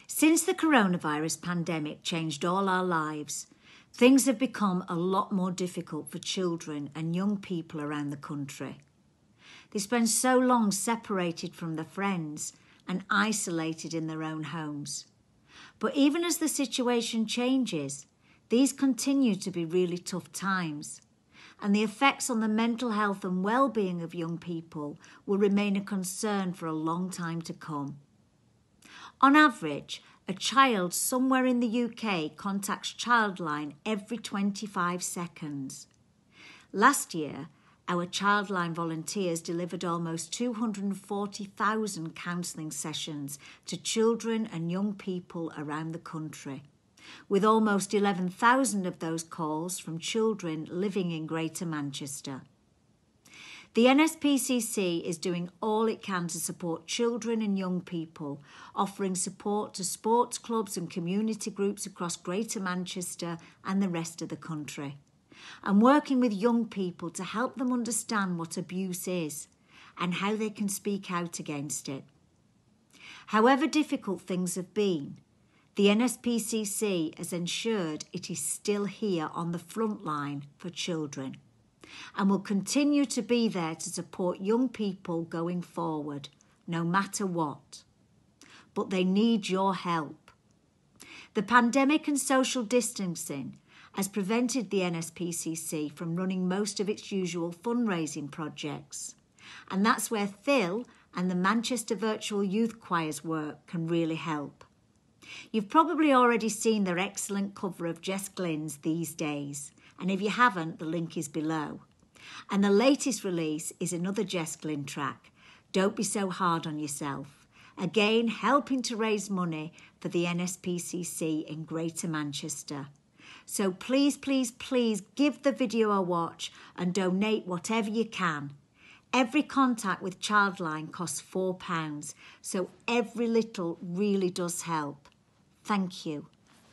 Since the coronavirus pandemic changed all our lives, things have become a lot more difficult for children and young people around the country. They spend so long separated from their friends and isolated in their own homes. But even as the situation changes, these continue to be really tough times, and the effects on the mental health and well-being of young people will remain a concern for a long time to come. On average, a child somewhere in the UK contacts Childline every 25 seconds. Last year, our Childline volunteers delivered almost 240,000 counselling sessions to children and young people around the country, with almost 11,000 of those calls from children living in Greater Manchester. The NSPCC is doing all it can to support children and young people, offering support to sports clubs and community groups across Greater Manchester and the rest of the country, and working with young people to help them understand what abuse is and how they can speak out against it. However difficult things have been, the NSPCC has ensured it is still here on the front line for children and will continue to be there to support young people going forward, no matter what. But they need your help. The pandemic and social distancing has prevented the NSPCC from running most of its usual fundraising projects, and that's where Phil and the Manchester Virtual Youth Choir's work can really help. You've probably already seen their excellent cover of Jess Glynn's These Days, and if you haven't, the link is below. And the latest release is another Jess Glynn track, Don't Be So Hard on Yourself, again helping to raise money for the NSPCC in Greater Manchester. So please, please, please give the video a watch and donate whatever you can. Every contact with Childline costs £4, so every little really does help. Thank you.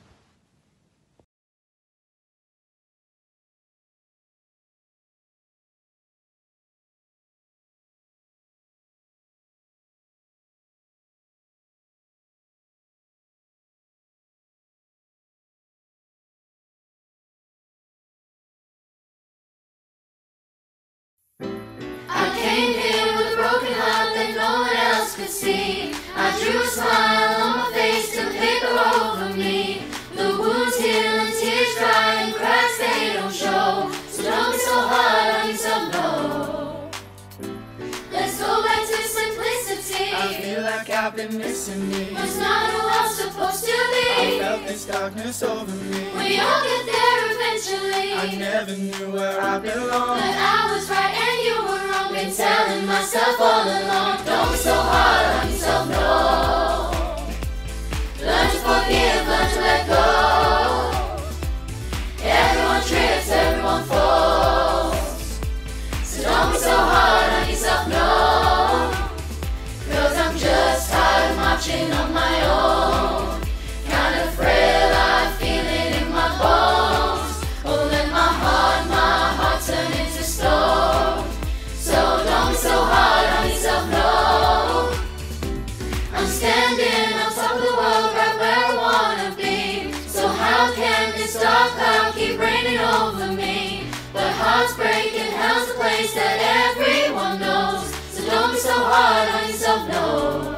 I came here with a broken heart that no one else could see. I drew a smile on my face to paper over me. The wounds heal and tears dry and cracks they don't show. So don't be so hard on yourself, no. Let's go back to simplicity. I feel like I've been missing me. It's not who I'm supposed to be. I felt this darkness over me. We all get there eventually. I never knew where I belonged, but I was right and you were wrong. Been telling myself all along, don't be so hard on yourself, no. Learn to forgive, learn to let go. Everyone trips, everyone falls. So don't be so hard on yourself, no. 'Cause I'm just tired of marching on my own. Kind of frail, I feel it in my bones. Oh, let my heart turn into stone. So don't be so hard on yourself, no. I'm standing on top of the world, right where I wanna be. So how can this dark cloud keep raining over me? But hearts break and hell's a place that everyone knows. So don't be so hard on yourself, no.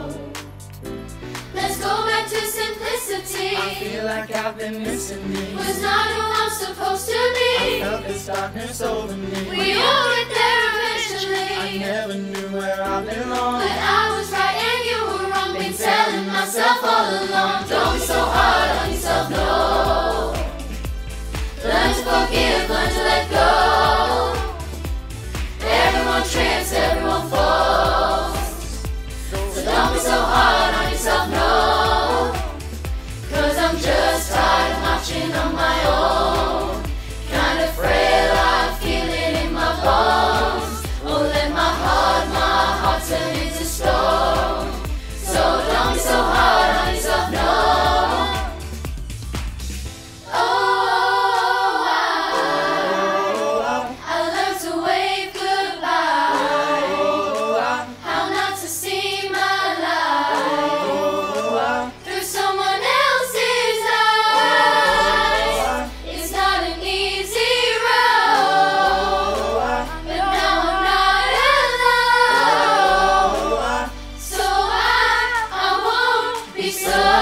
Let's go back to simplicity. I feel like I've been missing me. Was not who I'm supposed to be. I felt this darkness over me. We all get there eventually. I never knew where I belonged, but I was right and you were wrong. Been telling myself all along, don't be so hard on yourself, no. Learn to forgive, learn to let go. Everyone trips, everyone falls. So don't be so hard on yourself, no. 'Cause I'm just tired of marching on my own. Kind of frail, I feel it in my bones. Oh, let my heart turn into stone. So don't be so hard on yourself, no. be so